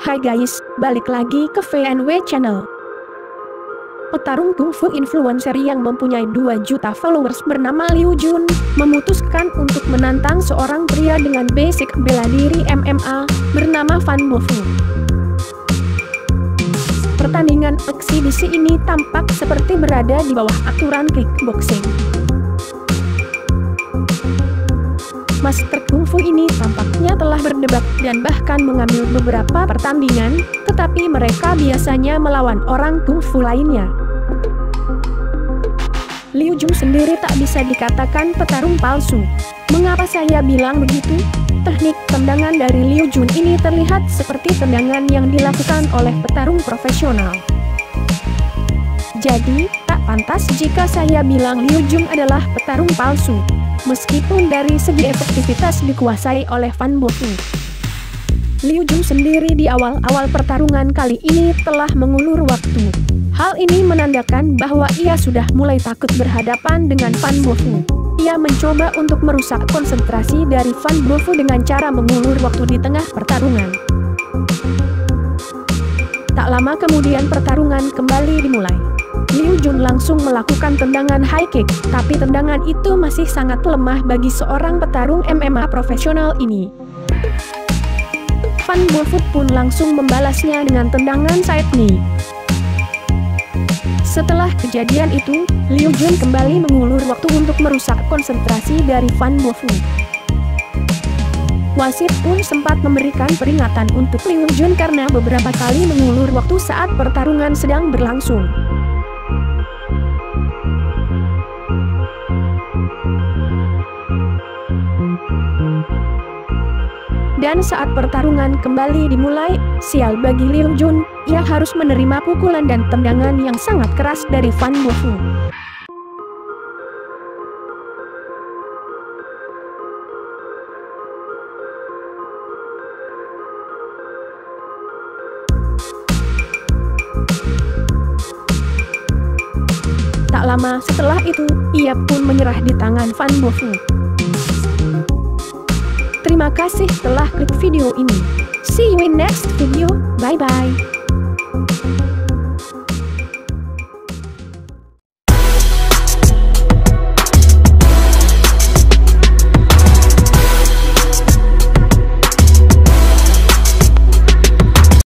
Hai guys, balik lagi ke VNW Channel. Petarung kungfu influencer yang mempunyai 2 juta followers bernama Liu Jun memutuskan untuk menantang seorang pria dengan basic bela diri MMA bernama Fan Bofu. Pertandingan eksibisi ini tampak seperti berada di bawah aturan kickboxing. Master kungfu ini tampaknya telah berdebat dan bahkan mengambil beberapa pertandingan, tetapi mereka biasanya melawan orang kungfu lainnya. Liu Jun sendiri tak bisa dikatakan petarung palsu. Mengapa saya bilang begitu? Teknik tendangan dari Liu Jun ini terlihat seperti tendangan yang dilakukan oleh petarung profesional. Jadi, tak pantas jika saya bilang Liu Jun adalah petarung palsu. Meskipun dari segi efektivitas dikuasai oleh Fan Bofu. Liu Jun sendiri di awal-awal pertarungan kali ini telah mengulur waktu. Hal ini menandakan bahwa ia sudah mulai takut berhadapan dengan Fan Bofu. Ia mencoba untuk merusak konsentrasi dari Fan Bofu dengan cara mengulur waktu di tengah pertarungan. Tak lama kemudian pertarungan kembali dimulai. Liu Jun langsung melakukan tendangan high kick, tapi tendangan itu masih sangat lemah bagi seorang petarung MMA profesional ini. Fan Bofu pun langsung membalasnya dengan tendangan side knee. Setelah kejadian itu, Liu Jun kembali mengulur waktu untuk merusak konsentrasi dari Fan Bofu. Wasit pun sempat memberikan peringatan untuk Liu Jun karena beberapa kali mengulur waktu saat pertarungan sedang berlangsung. Dan saat pertarungan kembali dimulai, sial bagi Liu Jun, ia harus menerima pukulan dan tendangan yang sangat keras dari Fan Bofu. Tak lama setelah itu, ia pun menyerah di tangan Fan Bofu. Terima kasih telah klik video ini. See you in next video. Bye bye.